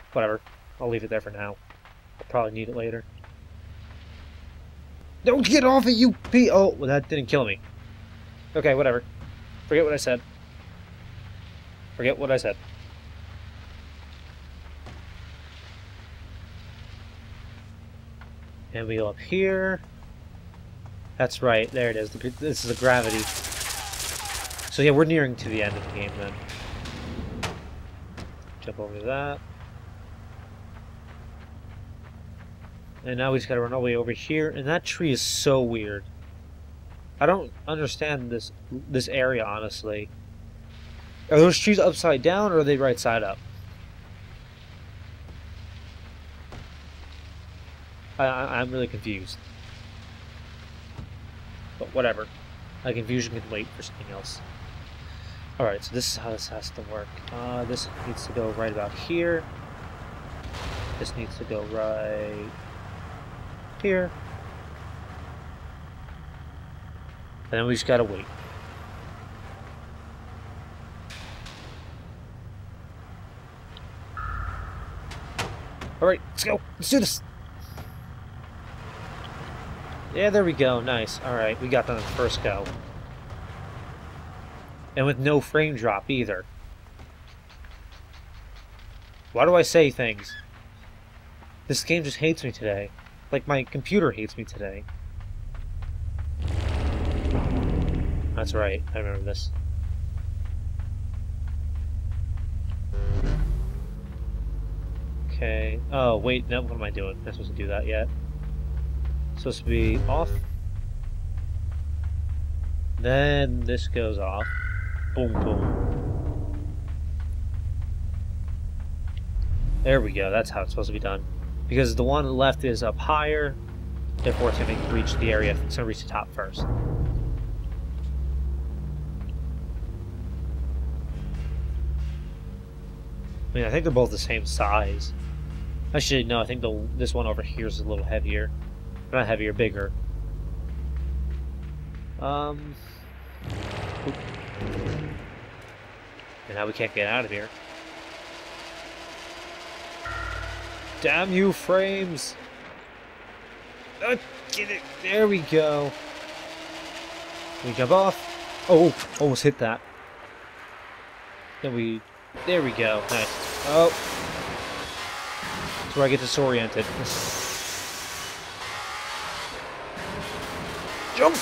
Whatever. I'll leave it there for now. I'll probably need it later. Don't get off it, you Oh, well, that didn't kill me. Okay, whatever. Forget what I said. Forget what I said. And we go up here. That's right, there it is. This is the gravity. So yeah, we're nearing to the end of the game then. Jump over that. And now we just gotta run all the way over here. And that tree is so weird. I don't understand this area, honestly. Are those trees upside down, or are they right side up? I'm really confused. But whatever. My confusion can wait for something else. Alright, so this is how this has to work. This needs to go right about here. This needs to go right here. And then we just gotta wait. Alright, let's go. Let's do this. Yeah, there we go. Nice. Alright, we got that on the first go. And with no frame drop either. Why do I say things? This game just hates me today. Like my computer hates me today. That's right, I remember this. Okay. Oh, wait, no, what am I doing? I'm not supposed to do that yet. Supposed to be off. Then this goes off. Boom, boom. There we go, that's how it's supposed to be done. Because the one on the left is up higher, therefore it's going to reach the area, it's going to reach the top first. I mean, I think they're both the same size. Actually, no, I think this one over here is a little heavier. Not heavier, bigger. And now we can't get out of here. Damn you, frames! Get it! There we go. We jump off. Oh, almost hit that. Then we... There we go. Nice. Oh. That's where I get disoriented. Jump!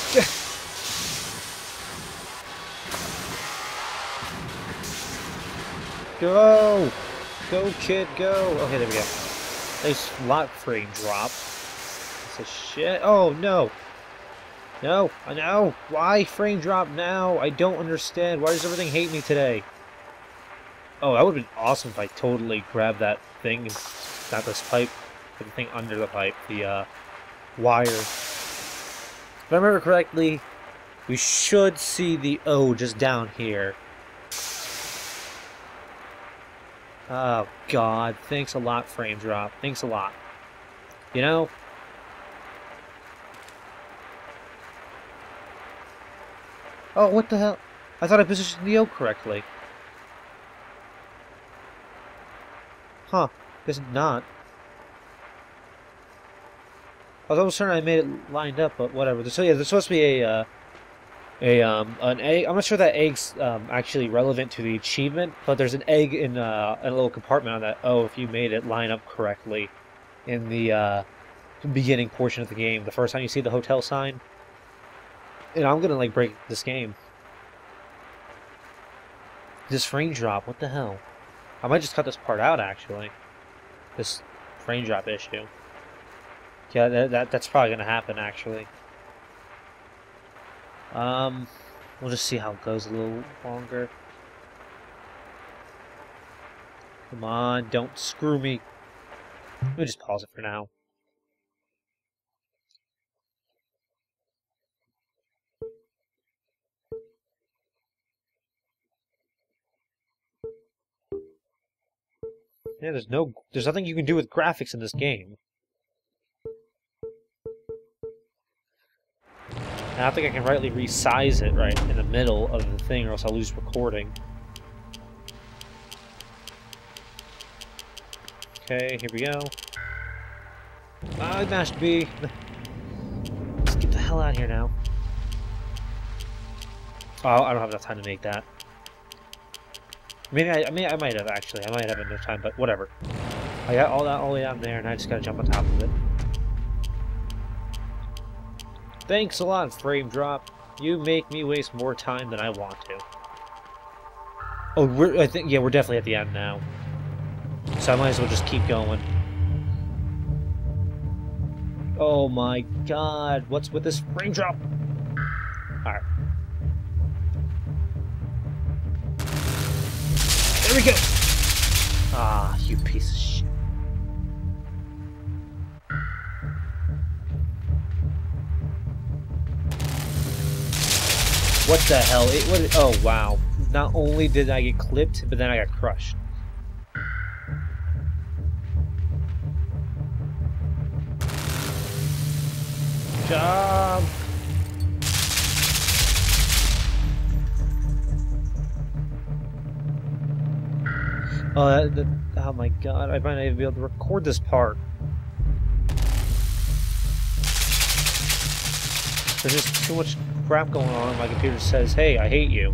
Go! Go, kid, go! Okay, there we go. Nice lot frame drop. Piece of shit. Oh, no! No! No! Why frame drop now? I don't understand. Why does everything hate me today? Oh, that would have been awesome if I totally grabbed that thing and not this pipe, but the thing under the pipe, the wire. If I remember correctly, we should see the O just down here. Oh, God. Thanks a lot, frame drop. Thanks a lot. You know? Oh, what the hell? I thought I positioned the O correctly. Huh. Guess not. I was almost certain I made it lined up, but whatever. So yeah, there's supposed to be an egg. I'm not sure that egg's actually relevant to the achievement, but there's an egg in a little compartment on that O if you made it line up correctly in the beginning portion of the game. The first time you see the hotel sign. And I'm gonna like break this game. This frame drop, what the hell? I might just cut this part out, actually. This frame drop issue. Yeah, that's probably going to happen, actually. We'll just see how it goes a little longer. Come on, don't screw me. Let me just pause it for now. Yeah, there's nothing you can do with graphics in this game. I don't think I can rightly resize it right in the middle of the thing, or else I'll lose recording. Okay, here we go. I mashed B. Let's get the hell out of here now. Oh, I don't have enough time to make that. Maybe I might have actually. I might have enough time, but whatever. I got all that all the way down there, and I just gotta jump on top of it. Thanks a lot, frame drop. You make me waste more time than I want to. Oh, I think we're definitely at the end now. So I might as well just keep going. Oh my god, what's with this frame drop? Alright. There we go! Ah, you piece of shit. What the hell? Oh, wow. Not only did I get clipped, but then I got crushed. Job! Oh, oh my god, I might not even be able to record this part. There's just too much crap going on. My computer says, hey, I hate you.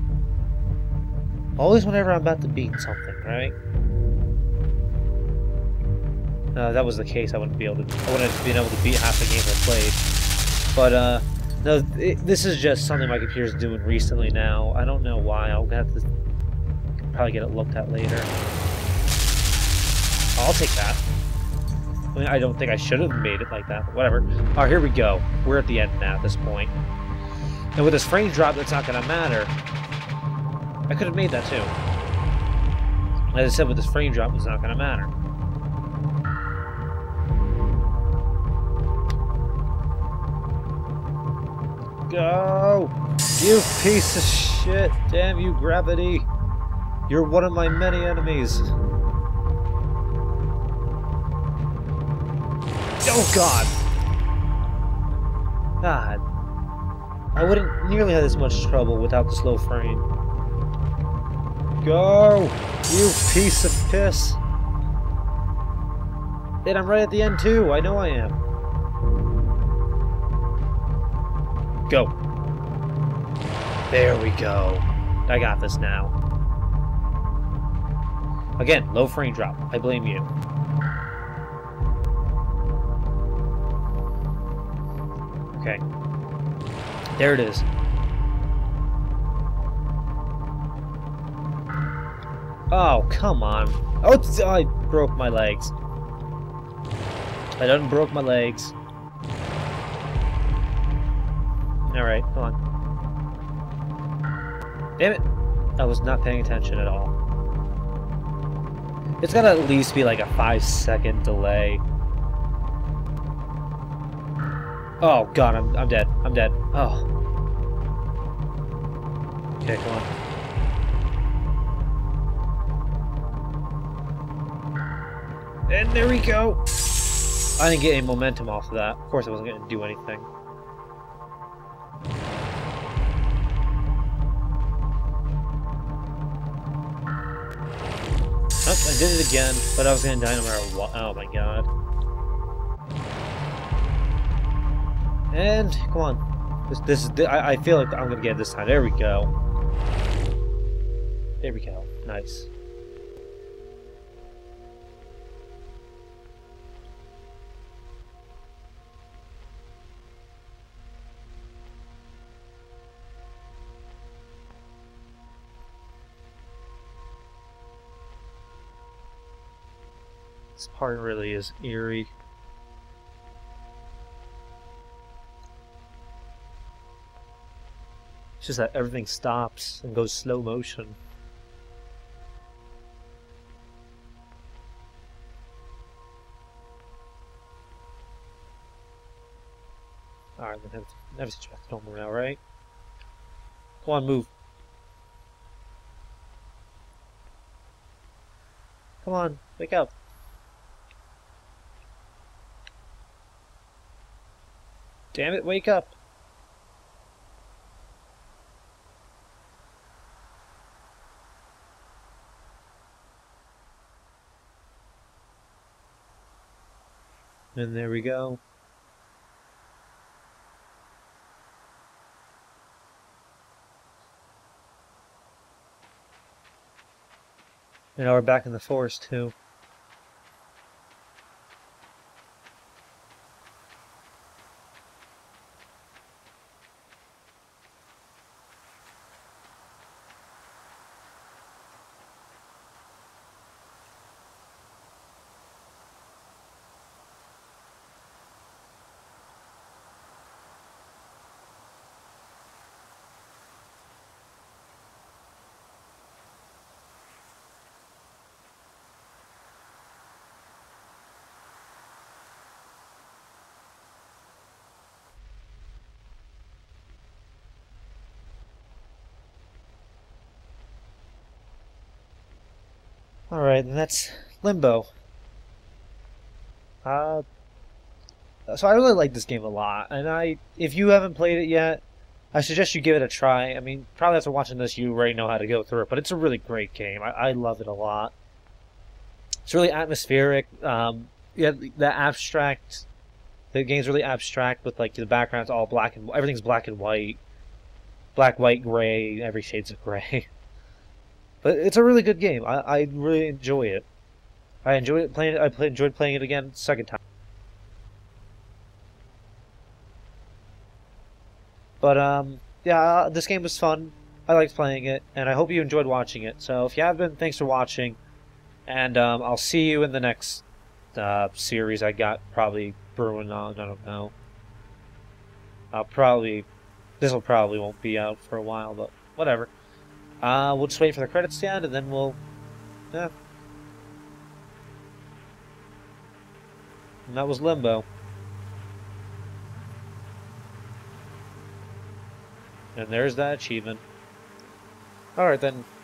Always whenever I'm about to beat something, right? That was the case, I wouldn't have been able to beat half the games I played. But, no, this is just something my computer's doing recently now. I don't know why. I'll have to probably get it looked at later. I'll take that. I mean, I don't think I should have made it like that, but whatever. Alright, here we go. We're at the end now at this point. And with this frame drop, that's not going to matter. I could have made that too. As I said, with this frame drop, it's not going to matter. Go! You piece of shit! Damn you, gravity! You're one of my many enemies. Oh god! God. I wouldn't nearly have this much trouble without the slow frame. Go! You piece of piss! And I'm right at the end too, I know I am. Go! There we go. I got this now. Again, low frame drop. I blame you. Okay. There it is. Oh, come on. Oh, I broke my legs. I done broke my legs. Alright, come on. Damn it! I was not paying attention at all. It's gotta at least be like a 5-second delay. Oh god, I'm dead. I'm dead. Oh. Okay, come on. And there we go! I didn't get any momentum off of that. Of course I wasn't gonna do anything. Oh, I did it again, but I was gonna die no matter what. Oh my god. And come on, this is. I feel like I'm gonna get it this time. There we go. There we go. Nice. This part really is eerie. It's just that everything stops and goes slow motion. Alright, then have to back to normal now, right? Come on, move. Come on, wake up. Damn it, wake up. And there we go. And now we're back in the forest, too. Alright, and that's Limbo. Uh, so I really like this game a lot, and if you haven't played it yet, I suggest you give it a try. I mean, probably after watching this, you already know how to go through it, but it's a really great game. I love it a lot. It's really atmospheric. Yeah, the game's really abstract with like the background's all black and everything's black, white, gray, every shades of gray. But it's a really good game. I really enjoy it. I enjoyed it playing. Enjoyed playing it again second time. But yeah, this game was fun. I liked playing it, and I hope you enjoyed watching it. So if you have been, thanks for watching, and I'll see you in the next series I got probably brewing on. I don't know. This will probably won't be out for a while, but whatever. We'll just wait for the credits to end, and then we'll, yeah. And that was Limbo. And there's that achievement. Alright then.